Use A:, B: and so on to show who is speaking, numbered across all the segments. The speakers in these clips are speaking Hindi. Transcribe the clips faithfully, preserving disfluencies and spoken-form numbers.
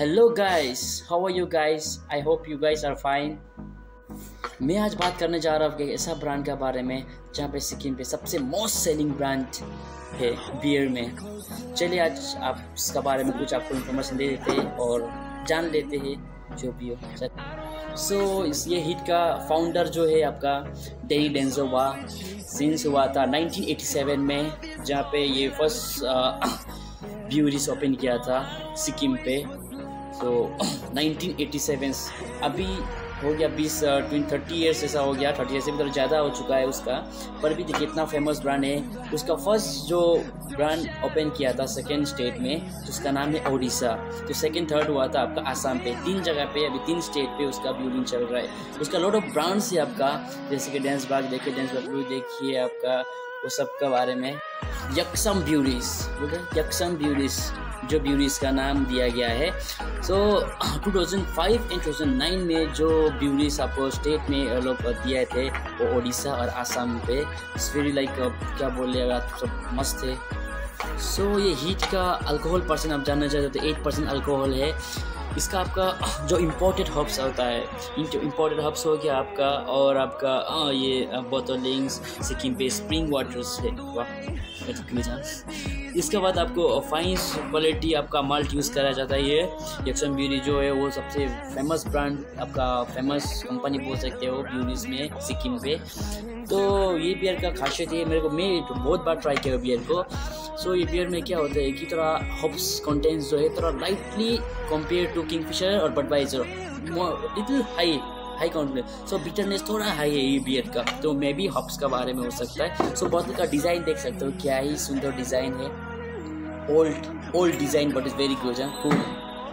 A: Hello guys, how are you guys? I hope you guys are fine. मैं आज बात करने जा रहा हूँ एक ऐसा ब्रांड के बारे में जहाँ पे सिक्किम पे सबसे मोस्ट सेलिंग ब्रांड है बियर में। चलिए आज आप इसका बारे में कुछ आपको इन्फॉर्मेशन दे देते हैं और जान लेते हैं जो भी हो। सो so, ये हिट का फाउंडर जो है आपका डेनी डेंजो हुआ सिंस हुआ था नाइनटीन एटी सेवन में, जहाँ पे ये फर्स्ट ब्यूरीज ओपन किया था सिक्किम पे। तो नाइनटीन एटी सेवन अभी हो गया बीस ट्वेंटी थर्टी ईयर्स ऐसा हो गया, थर्टी ईयर्स से भी थोड़ा ज़्यादा हो चुका है उसका। पर भी देखिए इतना फेमस ब्रांड है। उसका फर्स्ट जो ब्रांड ओपन किया था सेकेंड स्टेट में, जिसका नाम है ओडिशा। तो सेकेंड थर्ड हुआ था आपका आसाम पे। तीन जगह पे अभी तीन स्टेट पे उसका ब्यूरिंग चल रहा है। उसका लॉट ऑफ ब्रांड्स है आपका, जैसे कि डेंस बाग देखिए, डेंस बाग देखिए आपका, वो सब के बारे में। यक्षम ब्यूरीज बोले यक्षम ब्यूरीज जो ब्यूरीज का नाम दिया गया है। So two thousand five and two thousand nine में जो ब्यूरीज आपको स्टेट में लोग दिए थे वो ओडिशा और आसाम पे। इट्स वेरी लाइक क्या बोलिए आप सब मस्त है। सो so, ये हीट का अल्कोहल परसेंट आप जानना चाहते हो तो एट परसेंट अल्कोहल है। इसका आपका जो इम्पोर्टेड हब्स होता है, इम्पोर्टेड हब्स हो गया आपका, और आपका आ, ये बोतलिंग्स सिक्किम पे स्प्रिंग वाटर्स है। वाह, इसके बाद आपको फाइन क्वालिटी आपका माल्ट यूज़ करा जाता है। ये यक्षम ब्यूरी जो है वो सबसे फेमस ब्रांड आपका, फेमस कंपनी बोल सकते हो ब्यूरीज में सिक्किम पे। तो ये बियर का खासियत है, मेरे को मैं तो बहुत बार ट्राई किया बियर को। सो so, ये बियर में क्या होता है कि थोड़ा हब्स कंटेंट्स जो है थोड़ा लाइटली कंपेयर टू किंगफिशर और Budweiser, little high high count. So bitterness थोड़ा हाई है ये बियर का, तो मे भी हब्स का बारे में हो सकता है। सो so, बोतल का डिज़ाइन देख सकते हो, क्या ही सुंदर डिज़ाइन है। Old old design but is very good है, कूल।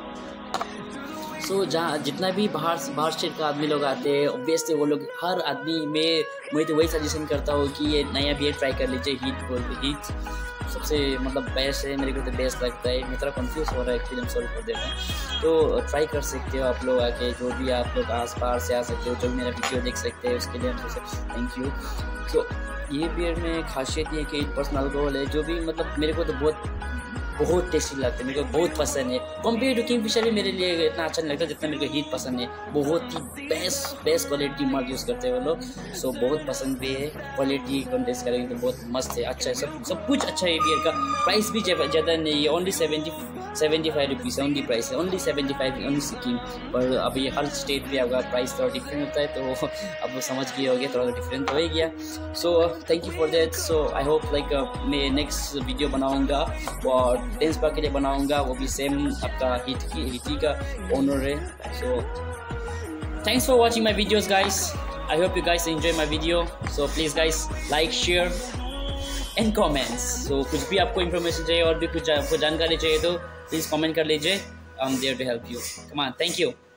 A: सो जहाँ जितना भी बाहर बाहर स्टेट का आदमी लोग आते हैं, ऑब्वियसली वो लोग हर आदमी में मैं तो वही सजेशन करता हूँ कि ये नया बियर ट्राई कर लीजिए। हीट बोल हीट सबसे मतलब बेस्ट है, मेरे को तो बेस्ट लगता है। मैं थोड़ा कंफ्यूज हो रहा है, फिल्म सॉल्व कर देना, तो ट्राई कर सकते हो आप लोग आके। जो भी आप लोग आस पास से आ सकते हो, जो भी मेरा वीडियो देख सकते हैं, उसके लिए हमसे सब थैंक यू। सो ये बियर में खासियत ये कि एट परसेंट अल्कोहल है, जो भी मतलब मेरे को तो बहुत बहुत टेस्टी लगता है, मेरे को बहुत पसंद है। कंपेयर टू किंगफिशर भी मेरे लिए इतना अच्छा नहीं लगता जितना मेरे को हीट पसंद है। बहुत ही best best quality malt use करते हैं वो लोग। सो बहुत पसंद भी है, क्वालिटी कंटेस्ट करेंगे तो बहुत मस्त है, अच्छा है, सब सब कुछ अच्छा है। बियर का प्राइस भी ज़्यादा नहीं है, only seventy seventy five rupees only price है, only seventy five only Sikkim. पर अभी हर स्टेट पे आपका प्राइस थोड़ा डिफरेंट होता है, तो अब वो समझ गए होगे, थोड़ा डिफरेंट हो ही गया। So thank you for that. So I hope like मैं नेक्स्ट वीडियो बनाऊँगा और डेंस बाग के लिए बनाऊंगा, वो भी सेम आपका हिट की हिटी का ओनर है। So thanks for watching my videos guys. I hope you guys enjoy my video. So please guys like, share and comments. So कुछ भी आपको इन्फॉर्मेशन चाहिए और भी कुछ आपको जानकारी चाहिए तो प्लीज कमेंट कर लीजिए। I am there to help you. Come on, thank you.